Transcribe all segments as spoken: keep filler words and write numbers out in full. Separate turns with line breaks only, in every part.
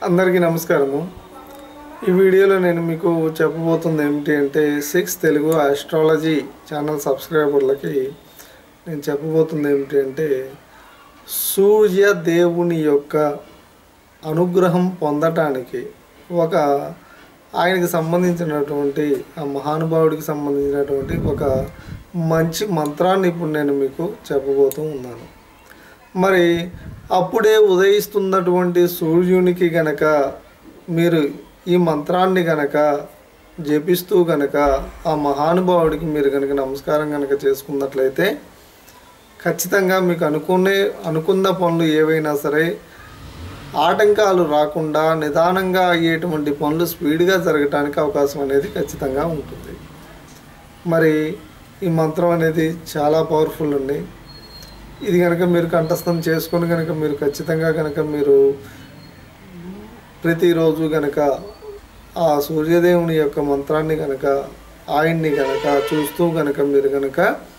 అందరికీ నమస్కారము। ఈ వీడియోలో నేను మీకు చెప్పబోతుంది ఏంటి అంటే సిక్స్ తెలుగు ఆస్ట్రాలజీ ఛానల్ సబ్స్క్రైబర్లకి నేను చెప్పబోతుంది ఏంటి అంటే సూర్య దేవుని యొక్క అనుగ్రహం పొందటానికి ఒక ఆయనకి సంబంధించినటువంటి ఆ మహానుభావుడికి సంబంధించినటువంటి ఒక మంచి మంత్రాన్ని ఇప్పుడు నేను మీకు చెప్పబోతూ ఉన్నాను। మరి అప్పుడే ఉదయిస్తున్నటువంటి సూర్యునికి గనక మీరు ఈ మంత్రాన్ని గనక జపిస్తూ గనక ఆ మహానుభావుడికి మీరు గనక నమస్కారం గనక చేసుకున్నట్లయితే ఖచ్చితంగా మీకు అనుకునే అనుకున్న పనులు ఏవైనా సరే ఆటంకాలు రాకుండా నిదానంగా అయ్యేటువంటి పనులు స్పీడ్గా జరగడానికి అవకాశం అనేది ఖచ్చితంగా ఉంటుంది। మరి ఈ మంత్రం అనేది చాలా పవర్ఫుల్ అండి। ఇది కనుక మీరు కంఠస్థం చేసుకొని కనుక మీరు ఖచ్చితంగా కనుక మీరు ప్రతిరోజు కనుక ఆ సూర్యదేవుని యొక్క మంత్రాన్ని కనుక ఆయన్ని కనుక చూస్తూ కనుక మీరు కనుక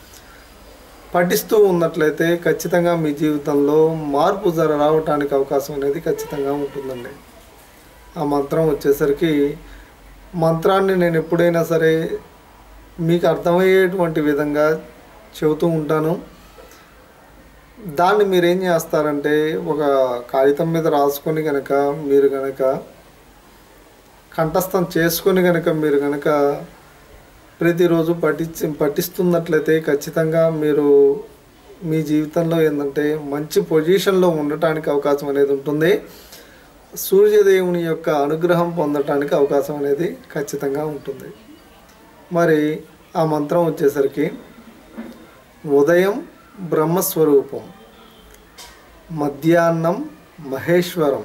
పఠిస్తూ ఉన్నట్లయితే ఖచ్చితంగా మీ జీవితంలో మార్పు జర రావడానికి అవకాశం అనేది ఖచ్చితంగా ఉంటుందండి। ఆ మంత్రం వచ్చేసరికి మంత్రాన్ని నేను ఎప్పుడైనా సరే మీకు అర్థమయ్యేటువంటి విధంగా చెబుతూ ఉంటాను। దాన్ని మీరు ఏం చేస్తారంటే ఒక కాగితం మీద రాసుకొని కనుక మీరు కనుక కంఠస్థం చేసుకొని కనుక మీరు కనుక ప్రతిరోజు పఠించి పఠిస్తున్నట్లయితే ఖచ్చితంగా మీరు మీ జీవితంలో ఏంటంటే మంచి పొజిషన్లో ఉండటానికి అవకాశం అనేది ఉంటుంది। సూర్యదేవుని యొక్క అనుగ్రహం పొందటానికి అవకాశం అనేది ఖచ్చితంగా ఉంటుంది। మరి ఆ మంత్రం వచ్చేసరికి ఉదయం బ్రహ్మస్వరూపం, మధ్యాహ్నం మహేశ్వరం,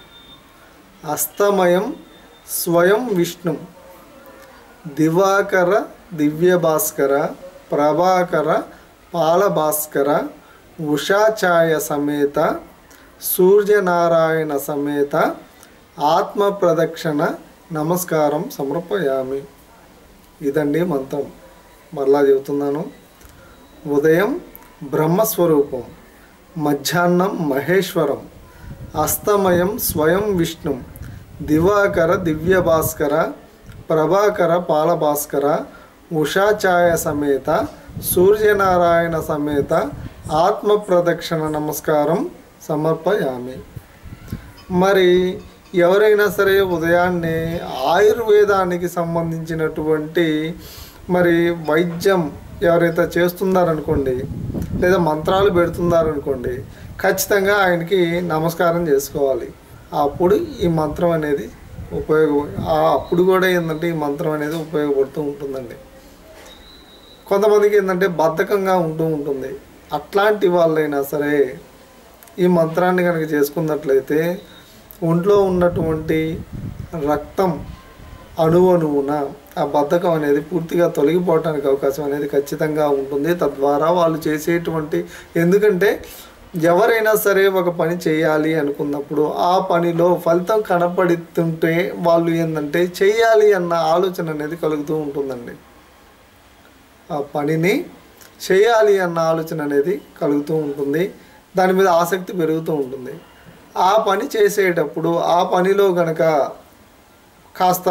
అస్తమయం స్వయం విష్ణు, దివాకర దివ్యభాస్కర, ప్రభాకర పాలభాస్కర, ఉషాఛాయ సమేత, సూర్యనారాయణ సమేత, ఆత్మ ప్రదక్షిణ నమస్కారం సమర్పయామి। ఇదండి మంత్రం। మరలా చెబుతున్నాను। ఉదయం బ్రహ్మస్వరూపం, మధ్యాహ్నం మహేశ్వరం, అస్తమయం స్వయం విష్ణు, దివాకర దివ్యభాస్కర, ప్రభాకర పాలభాస్కర, ఉషాఛాయ సమేత, సూర్యనారాయణ సమేత, ఆత్మ ప్రదక్షిణ నమస్కారం సమర్పయామి। మరి ఎవరైనా సరే ఉదయాన్నే ఆయుర్వేదానికి సంబంధించినటువంటి మరి వైద్యం ఎవరైతే చేస్తున్నారనుకోండి లేదా మంత్రాలు పెడుతున్నారనుకోండి ఖచ్చితంగా ఆయనకి నమస్కారం చేసుకోవాలి। అప్పుడు ఈ మంత్రం అనేది ఉపయోగ అప్పుడు కూడా ఏంటంటే ఈ మంత్రం అనేది ఉపయోగపడుతూ ఉంటుందండి। కొంతమందికి ఏంటంటే బద్ధకంగా ఉంటూ ఉంటుంది। అట్లాంటి వాళ్ళైనా సరే ఈ మంత్రాన్ని కనుక చేసుకున్నట్లయితే ఒంట్లో ఉన్నటువంటి రక్తం అణువణువున ఆ బద్ధకం అనేది పూర్తిగా తొలగిపోవటానికి అవకాశం అనేది ఖచ్చితంగా ఉంటుంది। తద్వారా వాళ్ళు చేసేటువంటి ఎందుకంటే ఎవరైనా సరే ఒక పని చేయాలి అనుకున్నప్పుడు ఆ పనిలో ఫలితం కనపడుతుంటే వాళ్ళు ఏంటంటే చేయాలి అన్న ఆలోచన అనేది కలుగుతూ ఉంటుందండి। ఆ పనిని చేయాలి అన్న ఆలోచన అనేది కలుగుతూ ఉంటుంది, దాని మీద ఆసక్తి పెరుగుతూ ఉంటుంది। ఆ పని చేసేటప్పుడు ఆ పనిలో కనుక కాస్త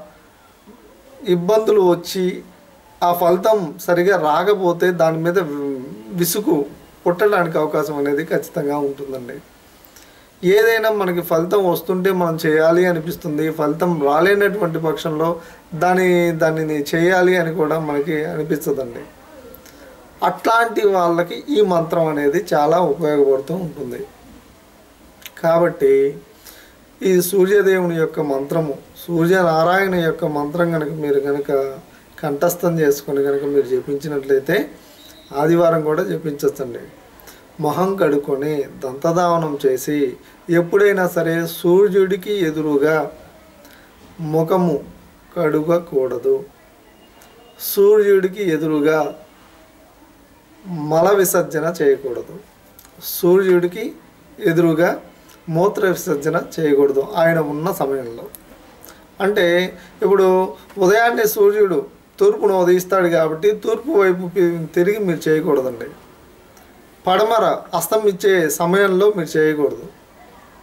ఇబ్బందులు వచ్చి ఆ ఫలితం సరిగా రాకపోతే దాని మీద విసుగు పుట్టడానికి అవకాశం అనేది ఖచ్చితంగా ఉంటుందండి। ఏదైనా మనకి ఫలితం వస్తుంటే మనం చేయాలి అనిపిస్తుంది, ఫలితం రాలేనటువంటి పక్షంలో దాని దానిని చేయాలి అని కూడా మనకి అనిపించదండి। అట్లాంటి వాళ్ళకి ఈ మంత్రం అనేది చాలా ఉపయోగపడుతూ ఉంటుంది। కాబట్టి ఈ సూర్యదేవుని యొక్క మంత్రము సూర్యనారాయణ యొక్క మంత్రం కనుక మీరు కనుక కంఠస్థం చేసుకొని కనుక మీరు జపించినట్లయితే ఆదివారం కూడా జపించవచ్చండి। మొహం కడుక్కొని దంతధావనం చేసి ఎప్పుడైనా సరే సూర్యుడికి ఎదురుగా ముఖము కడుగకూడదు, సూర్యుడికి ఎదురుగా మల విసర్జన చేయకూడదు, సూర్యుడికి ఎదురుగా మూత్ర విసర్జన చేయకూడదు ఆయన ఉన్న సమయంలో। అంటే ఇప్పుడు ఉదయాన్నే సూర్యుడు తూర్పును ఉదయిస్తాడు కాబట్టి తూర్పు వైపు తిరిగి మీరు చేయకూడదండి। పడమర అస్తమించే సమయంలో మీరు చేయకూడదు।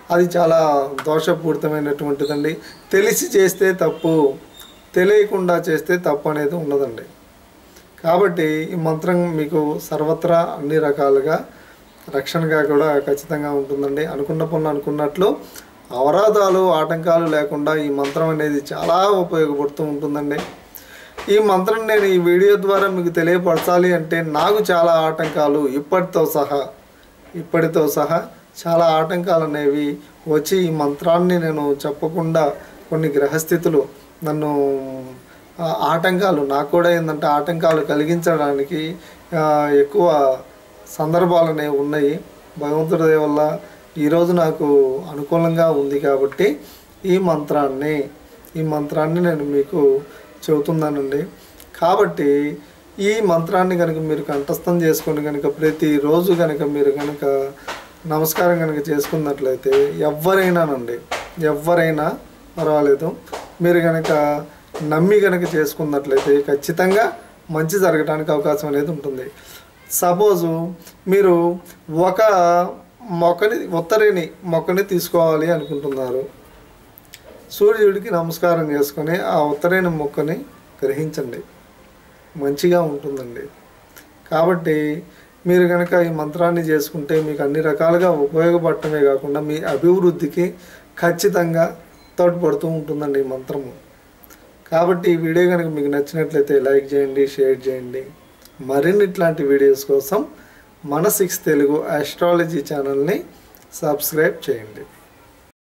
అది చాలా దోషపూరితమైనటువంటిదండి. తెలిసి చేస్తే తప్పు, తెలియకుండా చేస్తే తప్పు అనేది ఉండదండి. కాబట్టి ఈ మంత్రం మీకు సర్వత్రా అన్ని రకాలుగా రక్షణగా కూడా ఖచ్చితంగా ఉంటుందండి. అనుకున్న పనులు అనుకున్నట్లు అవరోధాలు ఆటంకాలు లేకుండా ఈ మంత్రం అనేది చాలా ఉపయోగపడుతూ ఉంటుందండి. ఈ మంత్రం నేను ఈ వీడియో ద్వారా మీకు తెలియపరచాలి అంటే నాకు చాలా ఆటంకాలు ఇప్పటితో సహా ఇప్పటితో సహా చాలా ఆటంకాలు అనేవి వచ్చి ఈ మంత్రాన్ని నేను చెప్పకుండా కొన్ని గ్రహస్థితులు నన్ను ఆటంకాలు నాకు కూడా ఏంటంటే ఆటంకాలు కలిగించడానికి ఎక్కువ సందర్భాలు అనేవి ఉన్నాయి. భగవంతుడి దయ వల్ల ఈరోజు నాకు అనుకూలంగా ఉంది కాబట్టి ఈ మంత్రాన్ని ఈ మంత్రాన్ని నేను మీకు చెబుతున్నానండి. కాబట్టి ఈ మంత్రాన్ని కనుక మీరు కంఠస్థం చేసుకొని కనుక ప్రతిరోజు కనుక మీరు కనుక నమస్కారం కనుక చేసుకున్నట్లయితే ఎవరైనానండి ఎవరైనా పర్వాలేదు మీరు కనుక నమ్మి కనుక చేసుకున్నట్లయితే ఖచ్చితంగా మంచి జరగడానికి అవకాశం అనేది ఉంటుంది. సపోజు మీరు ఒక మొక్కని ఉత్తరేణి మొక్కని తీసుకోవాలి అనుకుంటున్నారు. సూర్యుడికి నమస్కారం చేసుకొని ఆ ఉత్తరేణి మొక్కని గ్రహించండి, మంచిగా ఉంటుందండి. కాబట్టి మీరు కనుక ఈ మంత్రాన్ని చేసుకుంటే మీకు అన్ని రకాలుగా ఉపయోగపడటమే కాకుండా మీ అభివృద్ధికి ఖచ్చితంగా తోడ్పడుతూ ఉంటుందండి ఈ మంత్రము. కాబట్టి ఈ వీడియో కనుక మీకు నచ్చినట్లయితే లైక్ చేయండి, షేర్ చేయండి. మరిన్ని ఇట్లాంటి వీడియోస్ కోసం మన సిక్స్ తెలుగు ఆస్ట్రాలజీ ఛానల్ని సబ్స్క్రైబ్ చేయండి.